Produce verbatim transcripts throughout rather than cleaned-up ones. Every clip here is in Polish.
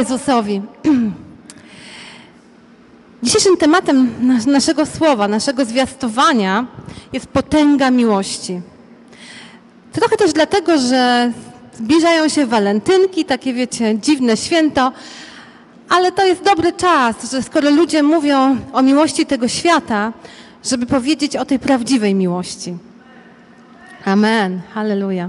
Jezusowi. Dzisiejszym tematem naszego słowa, naszego zwiastowania jest potęga miłości. Trochę też dlatego, że zbliżają się walentynki, takie wiecie, dziwne święto, ale to jest dobry czas, że skoro ludzie mówią o miłości tego świata, żeby powiedzieć o tej prawdziwej miłości. Amen. Halleluja.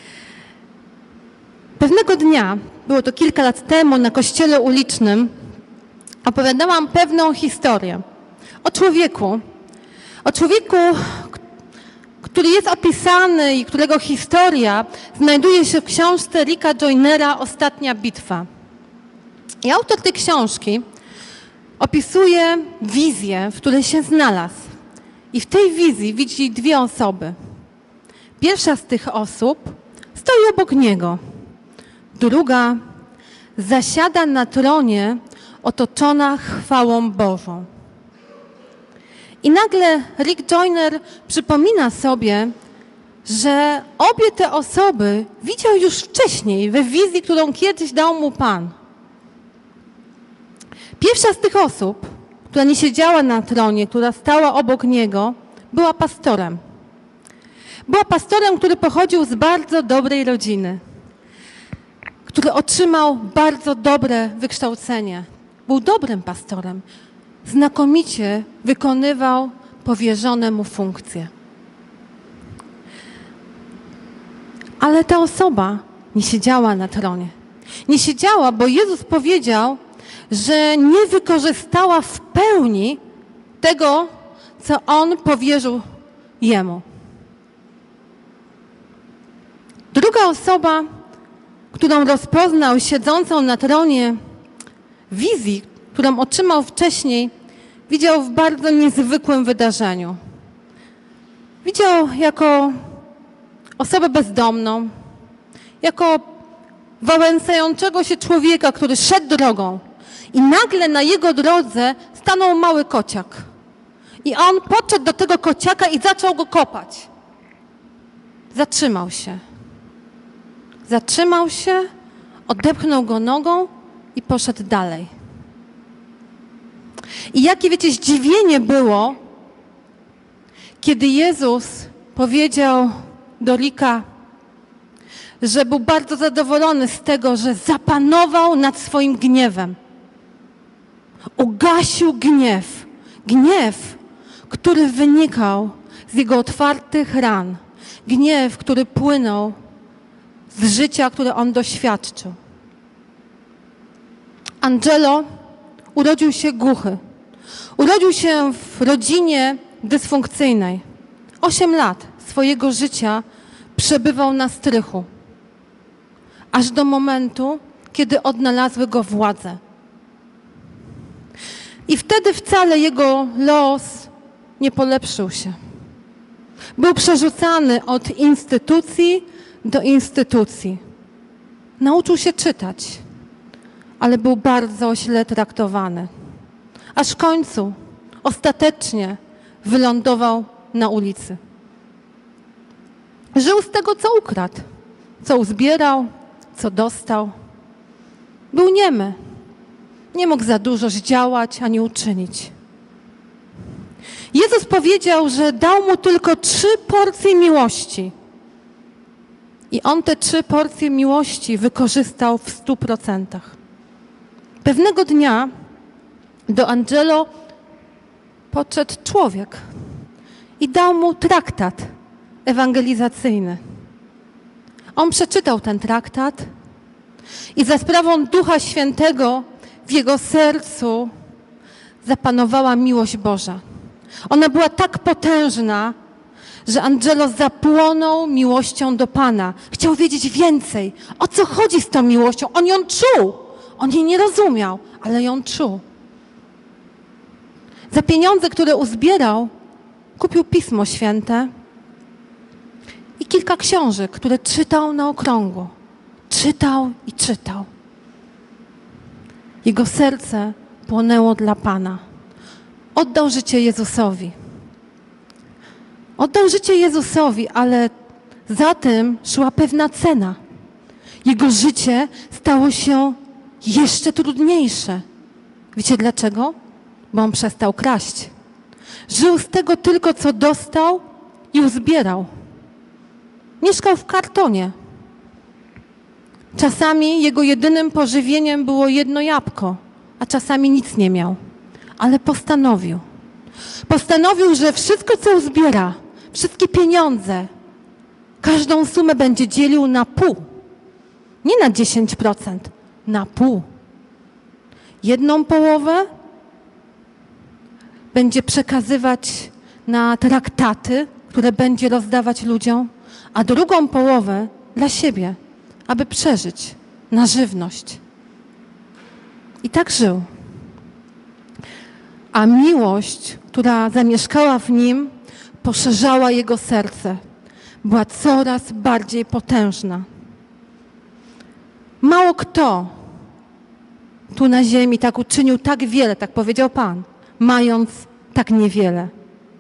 Pewnego dnia, było to kilka lat temu, na kościele ulicznym, opowiadałam pewną historię o człowieku, o człowieku, który jest opisany i którego historia znajduje się w książce Ricka Joynera Ostatnia bitwa. I autor tej książki opisuje wizję, w której się znalazł. I w tej wizji widzi dwie osoby. Pierwsza z tych osób stoi obok niego. Druga zasiada na tronie otoczona chwałą Bożą. I nagle Rick Joyner przypomina sobie, że obie te osoby widział już wcześniej we wizji, którą kiedyś dał mu Pan. Pierwsza z tych osób, która nie siedziała na tronie, która stała obok niego, była pastorem. Była pastorem, który pochodził z bardzo dobrej rodziny, który otrzymał bardzo dobre wykształcenie. Był dobrym pastorem. Znakomicie wykonywał powierzone mu funkcje. Ale ta osoba nie siedziała na tronie. Nie siedziała, bo Jezus powiedział, że nie wykorzystała w pełni tego, co On powierzył Jemu. Druga osoba, którą rozpoznał siedzącą na tronie wizji, którą otrzymał wcześniej, widział w bardzo niezwykłym wydarzeniu. Widział jako osobę bezdomną, jako wałęsającego się człowieka, który szedł drogą i nagle na jego drodze stanął mały kociak. I on podszedł do tego kociaka i zaczął go kopać. Zatrzymał się. Zatrzymał się, odepchnął go nogą i poszedł dalej. I jakie, wiecie, zdziwienie było, kiedy Jezus powiedział do Ricka, że był bardzo zadowolony z tego, że zapanował nad swoim gniewem. Ugasił gniew. Gniew, który wynikał z jego otwartych ran. Gniew, który płynął z życia, które on doświadczył. Angelo urodził się głuchy. Urodził się w rodzinie dysfunkcyjnej. Osiem lat swojego życia przebywał na strychu. Aż do momentu, kiedy odnalazły go władze. I wtedy wcale jego los nie polepszył się. Był przerzucany od instytucji do instytucji. Nauczył się czytać, ale był bardzo źle traktowany. Aż w końcu, ostatecznie wylądował na ulicy. Żył z tego, co ukradł, co uzbierał, co dostał. Był niemy. Nie mógł za dużo zdziałać ani uczynić. Jezus powiedział, że dał mu tylko trzy porcje miłości. I on te trzy porcje miłości wykorzystał w stu procentach. Pewnego dnia do Angelo podszedł człowiek i dał mu traktat ewangelizacyjny. On przeczytał ten traktat i za sprawą Ducha Świętego w jego sercu zapanowała miłość Boża. Ona była tak potężna, że Angelo zapłonął miłością do Pana. Chciał wiedzieć więcej. O co chodzi z tą miłością? On ją czuł. On jej nie rozumiał, ale ją czuł. Za pieniądze, które uzbierał, kupił Pismo Święte i kilka książek, które czytał na okrągło. Czytał i czytał. Jego serce płonęło dla Pana. Oddał życie Jezusowi. Oddał życie Jezusowi, ale za tym szła pewna cena. Jego życie stało się jeszcze trudniejsze. Wiecie dlaczego? Bo on przestał kraść. Żył z tego tylko, co dostał i uzbierał. Mieszkał w kartonie. Czasami jego jedynym pożywieniem było jedno jabłko, a czasami nic nie miał. Ale postanowił. Postanowił, że wszystko, co uzbiera, wszystkie pieniądze, każdą sumę będzie dzielił na pół. Nie na dziesięć procent, na pół. Jedną połowę będzie przekazywać na traktaty, które będzie rozdawać ludziom, a drugą połowę dla siebie, aby przeżyć, na żywność. I tak żył. A miłość, która zamieszkała w nim, poszerzała jego serce. Była coraz bardziej potężna. Mało kto tu na ziemi tak uczynił tak wiele, tak powiedział Pan, mając tak niewiele.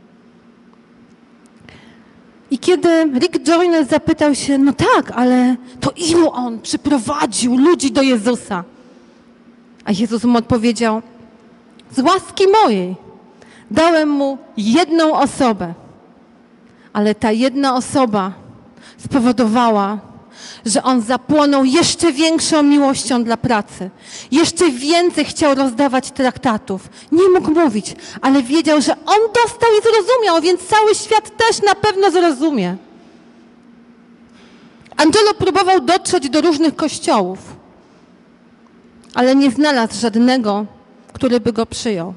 I kiedy Rick Joyner zapytał się, no tak, ale to ilu on przyprowadził ludzi do Jezusa? A Jezus mu odpowiedział, z łaski mojej dałem mu jedną osobę, ale ta jedna osoba spowodowała, że on zapłonął jeszcze większą miłością dla pracy. Jeszcze więcej chciał rozdawać traktatów. Nie mógł mówić, ale wiedział, że on dostał i zrozumiał, więc cały świat też na pewno zrozumie. Angelo próbował dotrzeć do różnych kościołów, ale nie znalazł żadnego, który by go przyjął.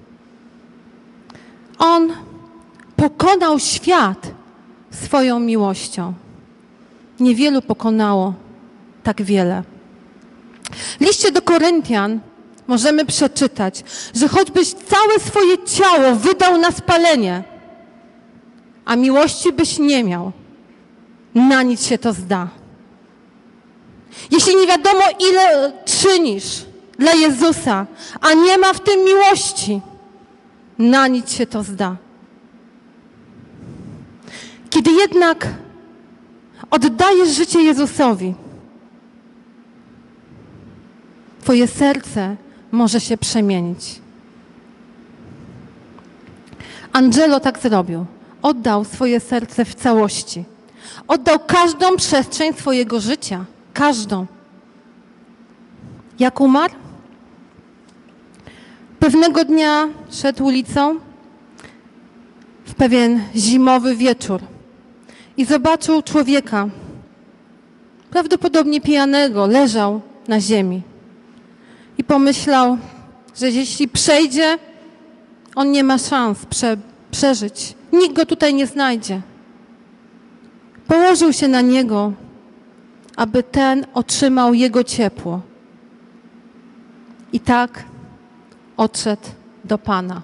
On pokonał świat swoją miłością. Niewielu pokonało tak wiele. W liście do Koryntian możemy przeczytać, że choćbyś całe swoje ciało wydał na spalenie, a miłości byś nie miał, na nic się to zda. Jeśli nie wiadomo, ile czynisz dla Jezusa, a nie ma w tym miłości, na nic się to zda. Kiedy jednak oddajesz życie Jezusowi, twoje serce może się przemienić. Angelo tak zrobił. Oddał swoje serce w całości. Oddał każdą przestrzeń swojego życia. Każdą. Jak umarł? Pewnego dnia szedł ulicą w pewien zimowy wieczór i zobaczył człowieka, prawdopodobnie pijanego, leżał na ziemi. I pomyślał, że jeśli przejdzie, on nie ma szans prze, przeżyć. Nikt go tutaj nie znajdzie. Położył się na niego, aby ten otrzymał jego ciepło. I tak odszedł do Pana.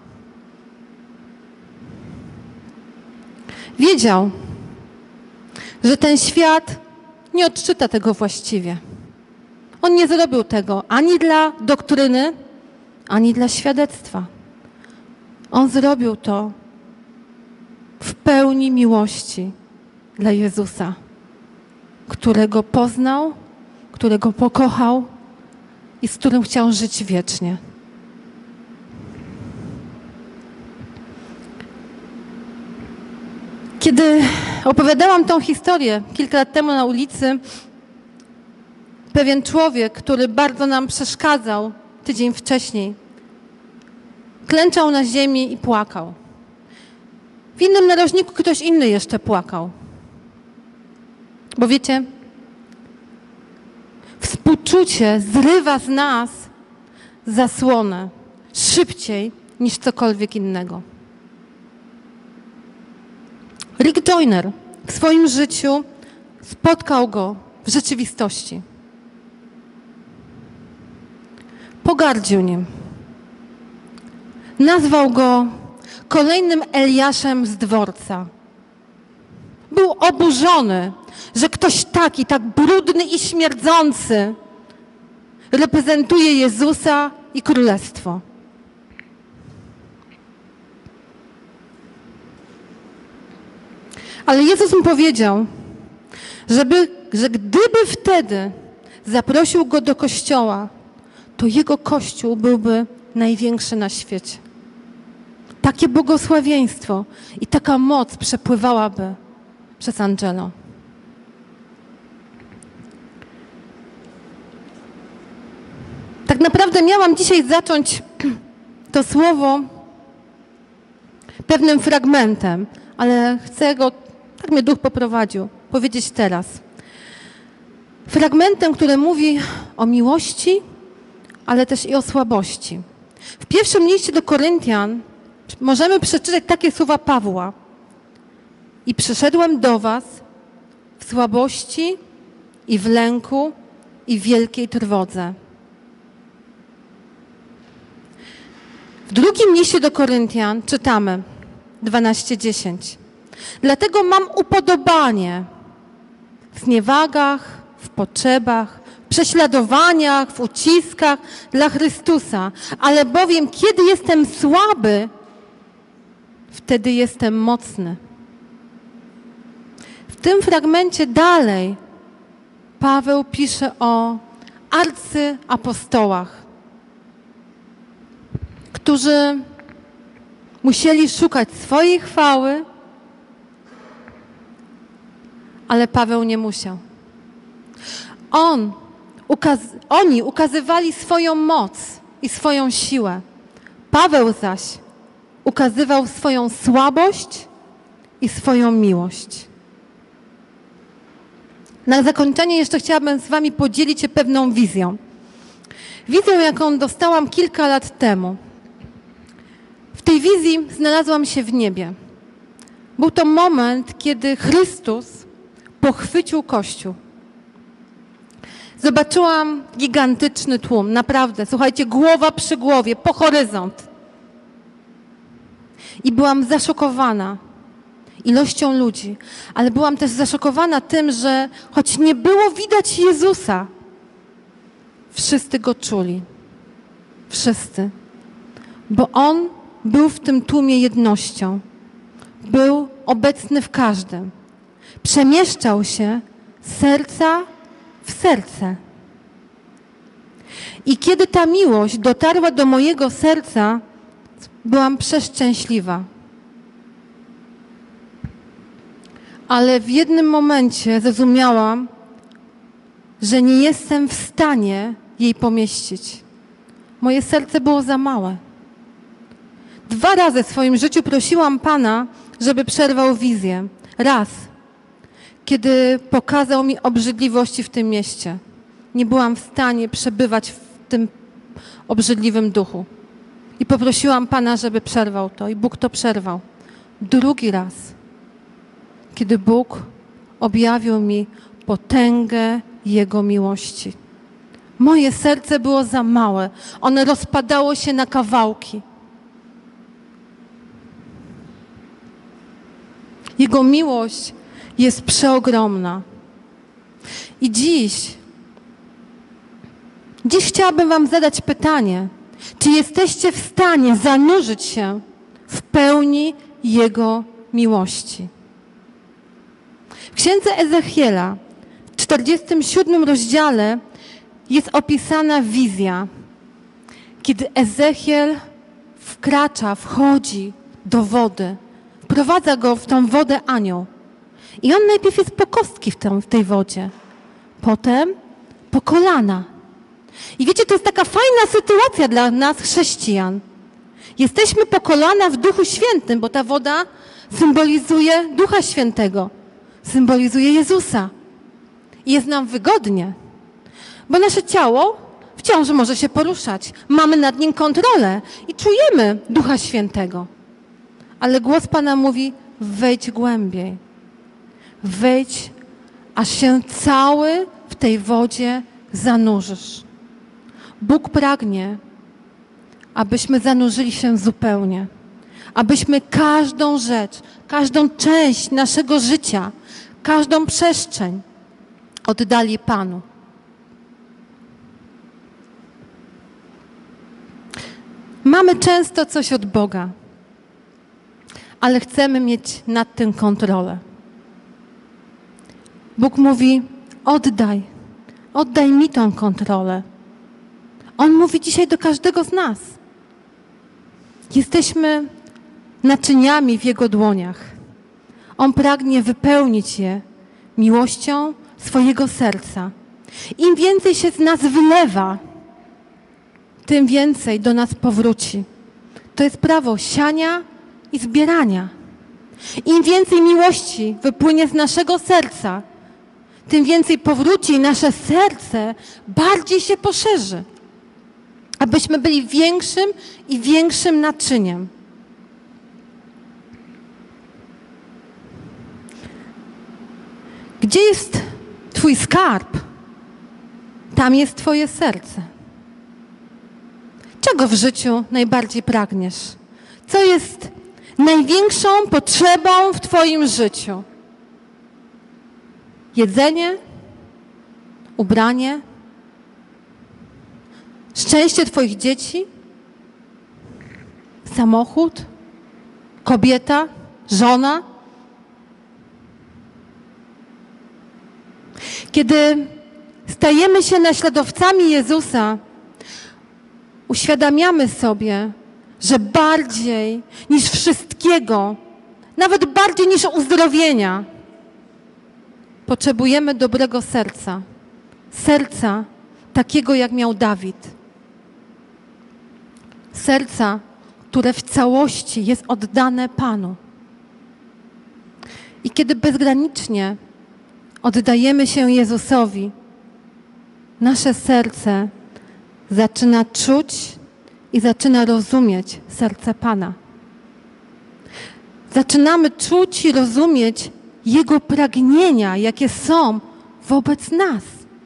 Wiedział, że ten świat nie odczyta tego właściwie. On nie zrobił tego ani dla doktryny, ani dla świadectwa. On zrobił to w pełni miłości dla Jezusa, którego poznał, którego pokochał i z którym chciał żyć wiecznie. Kiedy opowiadałam tą historię kilka lat temu na ulicy, pewien człowiek, który bardzo nam przeszkadzał tydzień wcześniej, klęczał na ziemi i płakał. W innym narożniku ktoś inny jeszcze płakał. Bo wiecie, współczucie zrywa z nas zasłonę szybciej niż cokolwiek innego. Rick Joyner w swoim życiu spotkał go w rzeczywistości. Pogardził nim. Nazwał go kolejnym Eliaszem z dworca. Był oburzony, że ktoś taki, tak brudny i śmierdzący reprezentuje Jezusa i Królestwo. Ale Jezus mu powiedział, żeby, że gdyby wtedy zaprosił go do kościoła, to Jego Kościół byłby największy na świecie. Takie błogosławieństwo i taka moc przepływałaby przez Angelo. Tak naprawdę miałam dzisiaj zacząć to słowo pewnym fragmentem, ale chcę go, tak mnie Duch poprowadził, powiedzieć teraz. Fragmentem, który mówi o miłości, ale też i o słabości. W pierwszym liście do Koryntian możemy przeczytać takie słowa Pawła. I przyszedłem do was w słabości i w lęku i w wielkiej trwodze. W drugim liście do Koryntian czytamy dwanaście dziesięć. Dlatego mam upodobanie w zniewagach, w potrzebach, w prześladowaniach, w uciskach dla Chrystusa. Ale bowiem, kiedy jestem słaby, wtedy jestem mocny. W tym fragmencie dalej Paweł pisze o arcyapostołach, którzy musieli szukać swojej chwały, ale Paweł nie musiał. On, ukaz oni ukazywali swoją moc i swoją siłę. Paweł zaś ukazywał swoją słabość i swoją miłość. Na zakończenie jeszcze chciałabym z wami podzielić się pewną wizją. Wizją, jaką dostałam kilka lat temu. W tej wizji znalazłam się w niebie. Był to moment, kiedy Chrystus pochwycił Kościół. Zobaczyłam gigantyczny tłum, naprawdę, słuchajcie, głowa przy głowie, po horyzont. I byłam zaszokowana ilością ludzi, ale byłam też zaszokowana tym, że choć nie było widać Jezusa, wszyscy Go czuli. Wszyscy. Bo On był w tym tłumie jednością. Był obecny w każdym. Przemieszczał się z serca w serce. I kiedy ta miłość dotarła do mojego serca, byłam przeszczęśliwa. Ale w jednym momencie zrozumiałam, że nie jestem w stanie jej pomieścić. Moje serce było za małe. Dwa razy w swoim życiu prosiłam Pana, żeby przerwał wizję. Raz, kiedy pokazał mi obrzydliwości w tym mieście. Nie byłam w stanie przebywać w tym obrzydliwym duchu. I poprosiłam Pana, żeby przerwał to. I Bóg to przerwał. Drugi raz, kiedy Bóg objawił mi potęgę Jego miłości. Moje serce było za małe. Ono rozpadało się na kawałki. Jego miłość jest przeogromna. I dziś, dziś chciałabym wam zadać pytanie, czy jesteście w stanie zanurzyć się w pełni Jego miłości? W księdze Ezechiela, w czterdziestym siódmym rozdziale jest opisana wizja, kiedy Ezechiel wkracza, wchodzi do wody. Wprowadza go w tą wodę anioł. I on najpierw jest po kostki w, tą, w tej wodzie. Potem po kolana. I wiecie, to jest taka fajna sytuacja dla nas, chrześcijan. Jesteśmy po kolana w Duchu Świętym, bo ta woda symbolizuje Ducha Świętego. Symbolizuje Jezusa. I jest nam wygodnie. Bo nasze ciało wciąż może się poruszać. Mamy nad nim kontrolę i czujemy Ducha Świętego. Ale głos Pana mówi, wejdź głębiej. Wejdź, aż się cały w tej wodzie zanurzysz. Bóg pragnie, abyśmy zanurzyli się zupełnie. Abyśmy każdą rzecz, każdą część naszego życia, każdą przestrzeń oddali Panu. Mamy często coś od Boga, ale chcemy mieć nad tym kontrolę. Bóg mówi, oddaj, oddaj mi tą kontrolę. On mówi dzisiaj do każdego z nas. Jesteśmy naczyniami w Jego dłoniach. On pragnie wypełnić je miłością swojego serca. Im więcej się z nas wylewa, tym więcej do nas powróci. To jest prawo siania i zbierania. Im więcej miłości wypłynie z naszego serca, tym więcej powróci i nasze serce bardziej się poszerzy. Abyśmy byli większym i większym naczyniem. Gdzie jest Twój skarb? Tam jest Twoje serce. Czego w życiu najbardziej pragniesz? Co jest największą potrzebą w Twoim życiu? Jedzenie? Ubranie? Szczęście Twoich dzieci? Samochód? Kobieta? Żona? Kiedy stajemy się naśladowcami Jezusa, uświadamiamy sobie, że bardziej niż wszystkiego, nawet bardziej niż uzdrowienia, potrzebujemy dobrego serca. Serca takiego, jak miał Dawid. Serca, które w całości jest oddane Panu. I kiedy bezgranicznie oddajemy się Jezusowi, nasze serce zaczyna czuć i zaczyna rozumieć serce Pana. Zaczynamy czuć i rozumieć Jego pragnienia, jakie są wobec nas.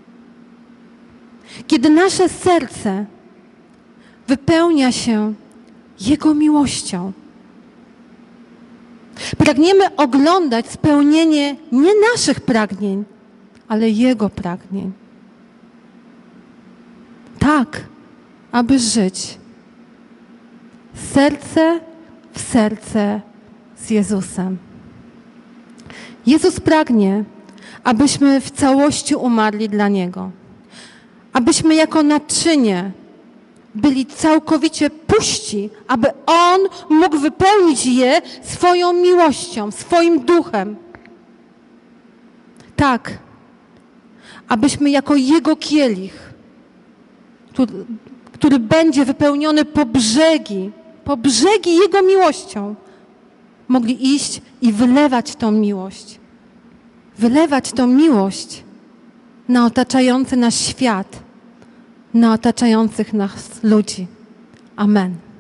Kiedy nasze serce wypełnia się Jego miłością, pragniemy oglądać spełnienie nie naszych pragnień, ale Jego pragnień. Tak, aby żyć serce w serce z Jezusem. Jezus pragnie, abyśmy w całości umarli dla Niego. Abyśmy jako naczynie byli całkowicie puści, aby On mógł wypełnić je swoją miłością, swoim duchem. Tak, abyśmy jako Jego kielich, który, który będzie wypełniony po brzegi, po brzegi Jego miłością, mogli iść i wylewać tą miłość. Wylewać tą miłość na otaczający nas świat, na otaczających nas ludzi. Amen.